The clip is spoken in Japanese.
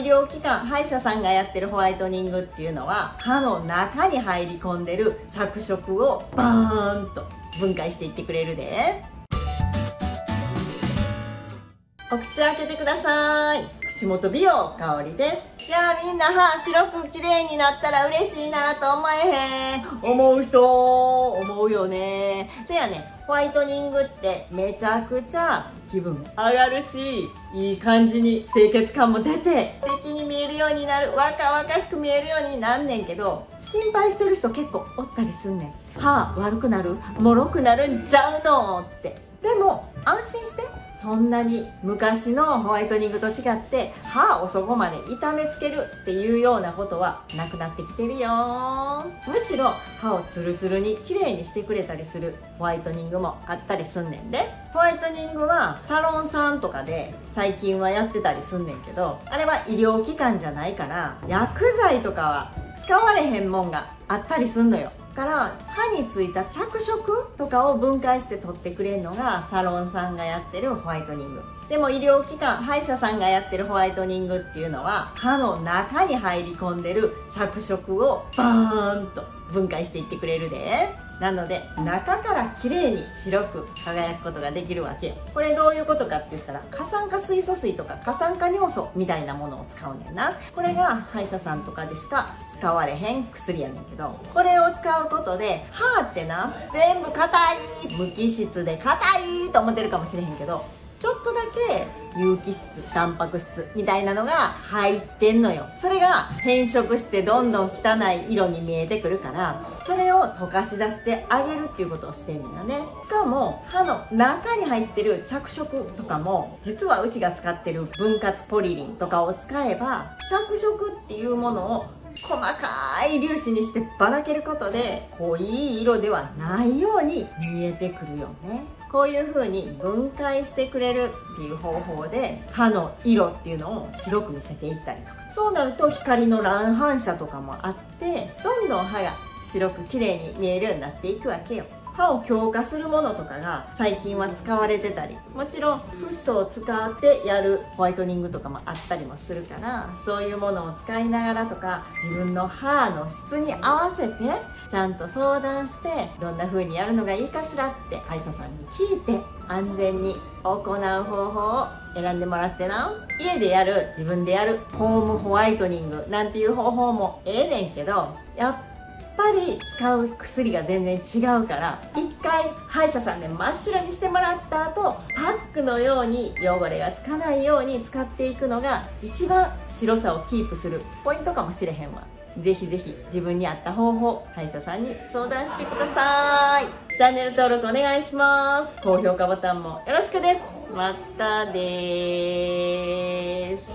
医療機関、歯医者さんがやってるホワイトニングっていうのは、歯の中に入り込んでる着色をバーンと分解していってくれるで。お口開けてください。口元美容香りです。じゃあみんな歯白く綺麗になったら嬉しいなと思えへん？思う人思うよね。せやね、ホワイトニングってめちゃくちゃ気分上がるし、いい感じに清潔感も出て素敵に見えるようになる、若々しく見えるようになんねんけど、心配してる人結構おったりすんねん。歯悪くなる、脆くなるんちゃうのって。でも安心して、そんなに昔のホワイトニングと違って歯をそこまで痛めつけるっていうようなことはなくなってきてるよ。むしろ歯をツルツルに綺麗にしてくれたりするホワイトニングもあったりすんねんで。ホワイトニングはサロンさんとかで最近はやってたりすんねんけど、あれは医療機関じゃないから薬剤とかは使われへんもんがあったりすんのよ。から歯についた着色とかを分解して取ってくれるのがサロンさんがやってるホワイトニングでも、医療機関、歯医者さんがやってるホワイトニングっていうのは歯の中に入り込んでる着色をバーンと分解していってくれるで。なので中から綺麗に白く輝くことができるわけよ。これどういうことかって言ったら、過酸化水素水とか過酸化尿素みたいなものを使うねんな。これが歯医者さんとかでしか使われへん薬やねんけど、これを使うことで歯ってな、全部硬い、無機質で硬いと思ってるかもしれへんけど、ちょっとだけ有機質、タンパク質みたいなのが入ってんのよ。それが変色してどんどん汚い色に見えてくるから、それを溶かし出してあげるっていうことをしてんのよね。しかも歯の中に入ってる着色とかも、実はうちが使ってる分割ポリリンとかを使えば、着色っていうものを細かい粒子にしてばらけることで濃い色ではないように見えてくるよね。こういう風に分解してくれるっていう方法で歯の色っていうのを白く見せていったりとか、そうなると光の乱反射とかもあって、どんどん歯が白く綺麗に見えるようになっていくわけよ。歯を強化するものとかが最近は使われてたり、もちろんフッ素を使ってやるホワイトニングとかもあったりもするから、そういうものを使いながらとか、自分の歯の質に合わせてちゃんと相談して、どんな風にやるのがいいかしらって歯医者さんに聞いて、安全に行う方法を選んでもらってな。家でやる、自分でやるホームホワイトニングなんていう方法もええねんけど、やっぱり使う薬が全然違うから、一回歯医者さんで真っ白にしてもらった後、パックのように汚れがつかないように使っていくのが一番白さをキープするポイントかもしれへんわ。ぜひぜひ自分に合った方法、歯医者さんに相談してください。チャンネル登録お願いします。高評価ボタンもよろしくです。またでーす。